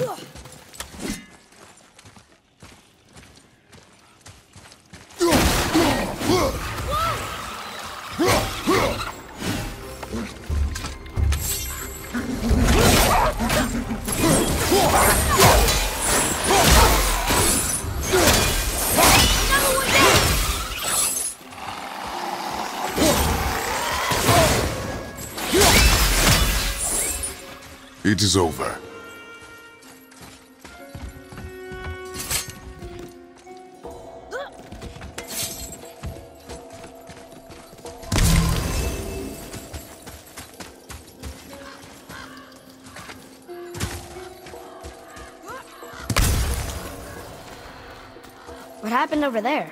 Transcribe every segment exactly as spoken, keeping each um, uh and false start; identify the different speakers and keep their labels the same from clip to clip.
Speaker 1: It is over.
Speaker 2: What happened over there?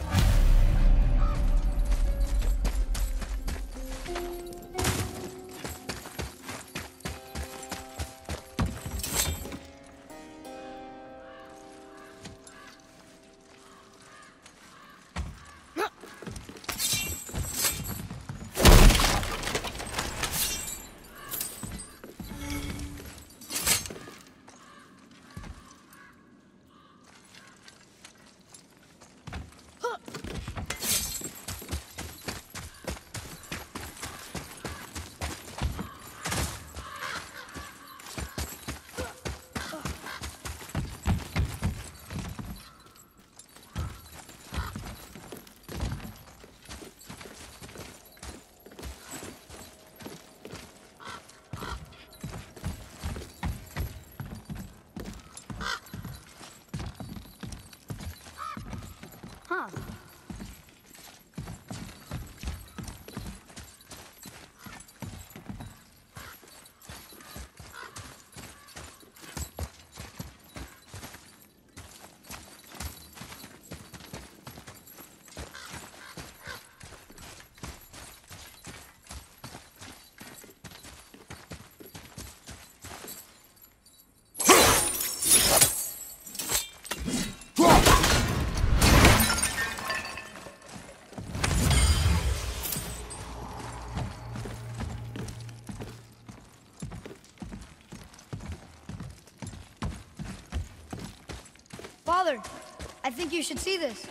Speaker 2: Huh. Father, I think you should see this.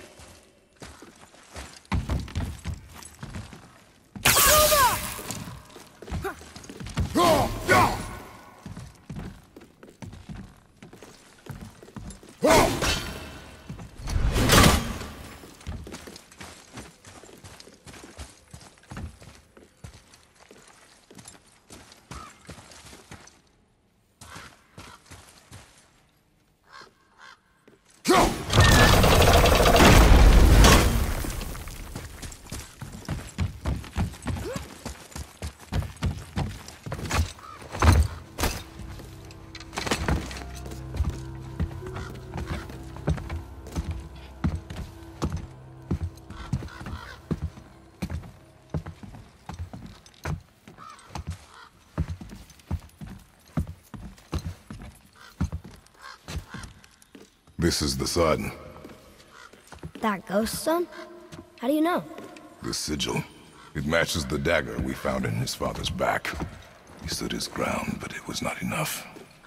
Speaker 1: This is the sun.
Speaker 2: That ghost son? How do you know?
Speaker 1: The sigil. It matches the dagger we found in his father's back. He stood his ground, but it was not enough.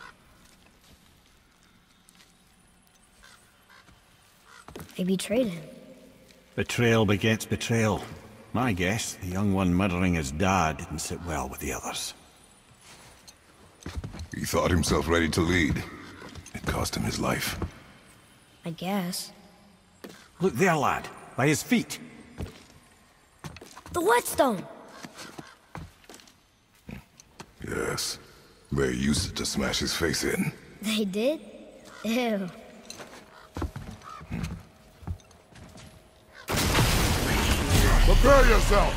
Speaker 2: They betrayed him.
Speaker 3: Betrayal begets betrayal. My guess, the young one murdering his dad didn't sit well with the others.
Speaker 1: He thought himself ready to lead. It cost him his life.
Speaker 2: I guess.
Speaker 3: Look there, lad. By his feet.
Speaker 2: The whetstone!
Speaker 1: Yes. They used it to smash his face in.
Speaker 2: They did? Ew.
Speaker 1: Prepare yourself!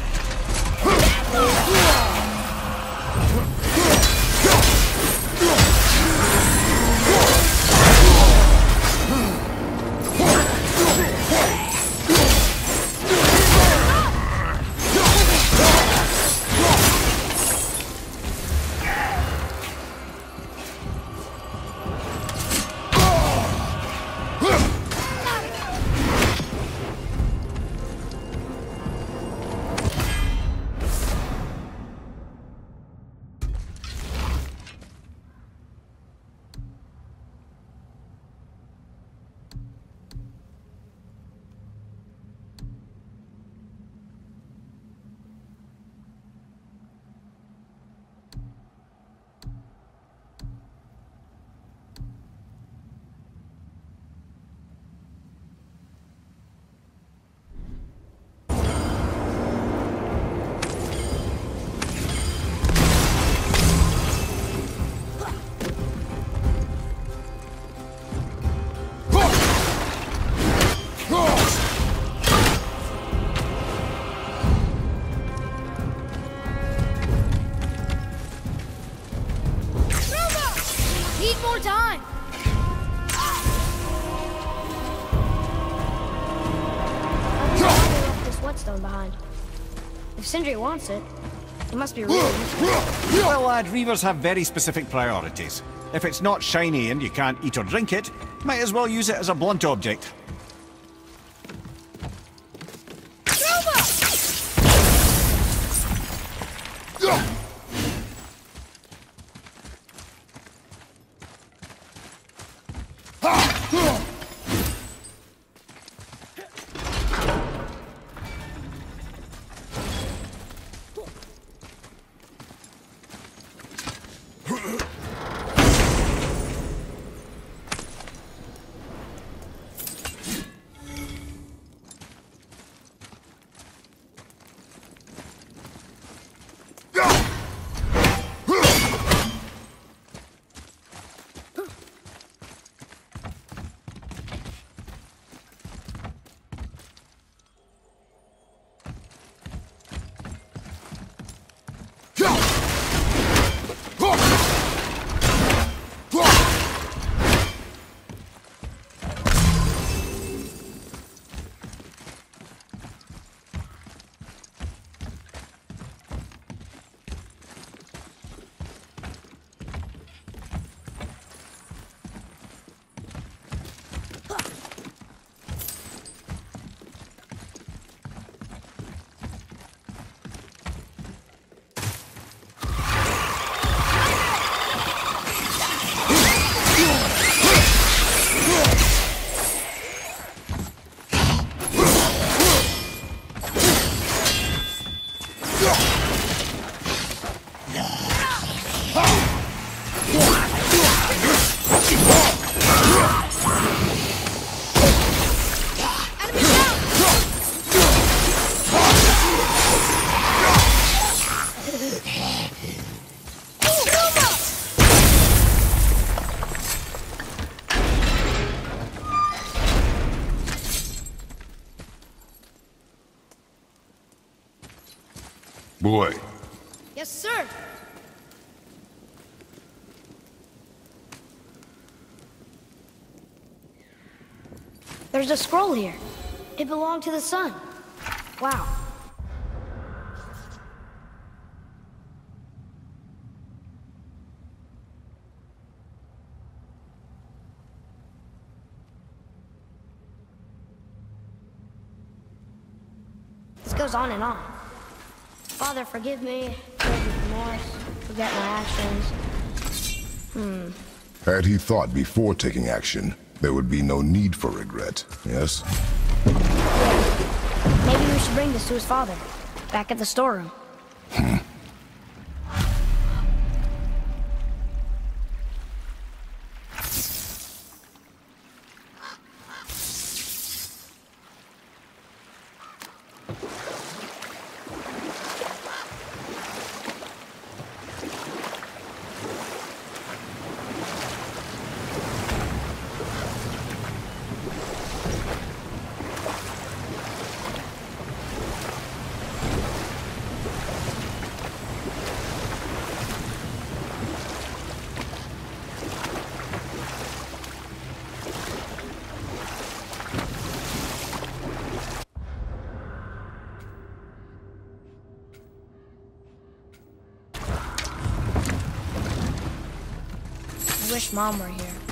Speaker 2: One more time! They left this whetstone behind. If Sindri wants it, it must be really useful.
Speaker 3: Well, lad, reavers have very specific priorities. If it's not shiny and you can't eat or drink it, might as well use it as a blunt object.
Speaker 1: Boy.
Speaker 2: Yes, sir! There's a scroll here. It belonged to the sun. Wow. This goes on and on. Father, forgive me, filled with remorse, forget my actions. Hmm.
Speaker 1: Had he thought before taking action, there would be no need for regret, yes?
Speaker 2: Yeah. Maybe we should bring this to his father, back at the storeroom.
Speaker 1: Hmm.
Speaker 2: I wish Mom were here.